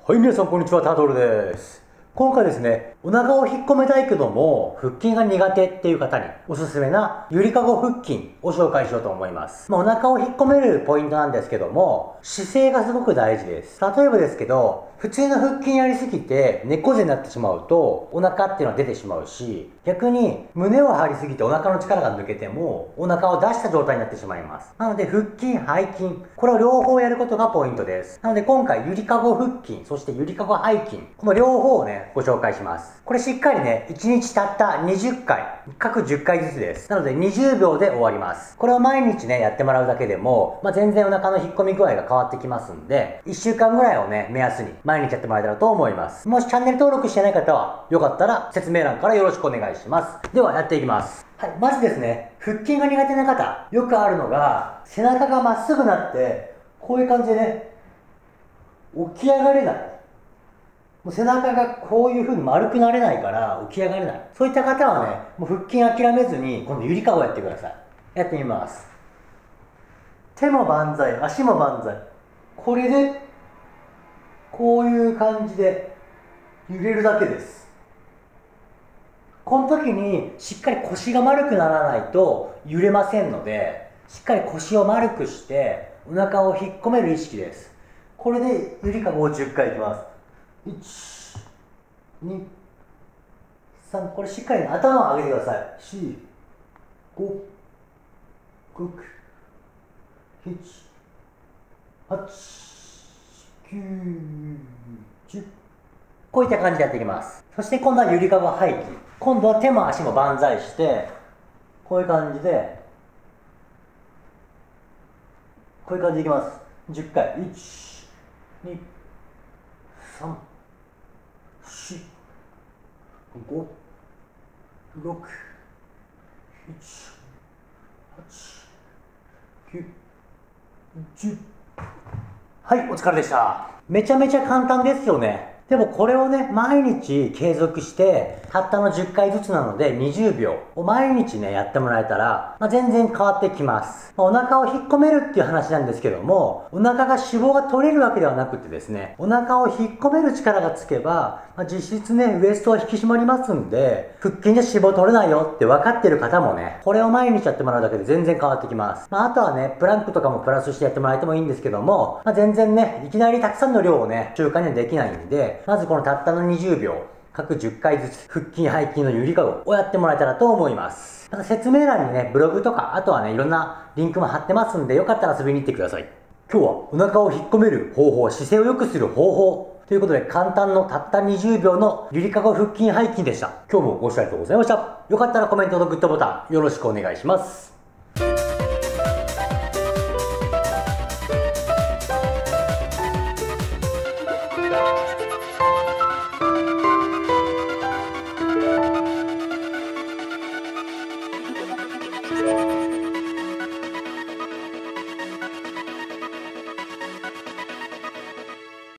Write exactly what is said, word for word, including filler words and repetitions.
はい、皆さんこんにちは、タートルです。今回ですね、お腹を引っ込めたいけども、腹筋が苦手っていう方におすすめなゆりかご腹筋を紹介しようと思います。まあ、お腹を引っ込めるポイントなんですけども、姿勢がすごく大事です。例えばですけど、普通の腹筋やりすぎて猫背になってしまうとお腹っていうのは出てしまうし、逆に胸を張りすぎてお腹の力が抜けてもお腹を出した状態になってしまいます。なので腹筋、背筋、これを両方やることがポイントです。なので今回ゆりかご腹筋、そしてゆりかご背筋、この両方をね、ご紹介します。これしっかりね、いちにちたったにじゅっかい、各じゅっかいずつです。なのでにじゅうびょうで終わります。これを毎日ね、やってもらうだけでも、まあ、全然お腹の引っ込み具合が変わってきますんで、いっしゅうかんぐらいをね、目安に毎日やってもらえたらと思います。もしチャンネル登録してない方は、よかったら説明欄からよろしくお願いします。ではやっていきます。はい、まずですね、腹筋が苦手な方、よくあるのが、背中がまっすぐなって、こういう感じでね、起き上がれない。もう背中がこういう風に丸くなれないから起き上がれない。そういった方はね、もう腹筋諦めずに、今度ゆりかごやってください。やってみます。手も万歳、足も万歳。これで、こういう感じで揺れるだけです。この時にしっかり腰が丸くならないと揺れませんので、しっかり腰を丸くしてお腹を引っ込める意識です。これでゆりかごをじゅっかいいきます。いち、に、さん、これしっかり、ね、頭を上げてください。よん、ご、ろく、なな、はち、きゅう、じゅう。こういった感じでやっていきます。そして今度はゆりかご背筋。今度は手も足も万歳して、こういう感じで、こういう感じでいきます。じゅっかい。いち、に、さん、よん、ご、ろく、なな、はち、きゅう、じゅう。はい、お疲れでした。めちゃめちゃ簡単ですよね。でもこれをね、毎日継続して、たったのじゅっかいずつなのでにじゅうびょうを毎日ね、やってもらえたら、まあ、全然変わってきます。まあ、お腹を引っ込めるっていう話なんですけども、お腹が脂肪が取れるわけではなくてですね、お腹を引っ込める力がつけば、まあ、実質ね、ウエストは引き締まりますんで、腹筋じゃ脂肪取れないよって分かってる方もね、これを毎日やってもらうだけで全然変わってきます。まあ、あとはね、プランクとかもプラスしてやってもらえてもいいんですけども、まあ、全然ね、いきなりたくさんの量をね、習慣にはできないんで、まずこのたったのにじゅうびょう、各じゅっかいずつ、腹筋背筋のゆりかごをやってもらえたらと思います。また説明欄にね、ブログとか、あとはね、いろんなリンクも貼ってますんで、よかったら遊びに行ってください。今日はお腹を引っ込める方法、姿勢を良くする方法、ということで簡単のたったにじゅうびょうのゆりかご腹筋背筋でした。今日もご視聴ありがとうございました。よかったらコメントとグッドボタンよろしくお願いします。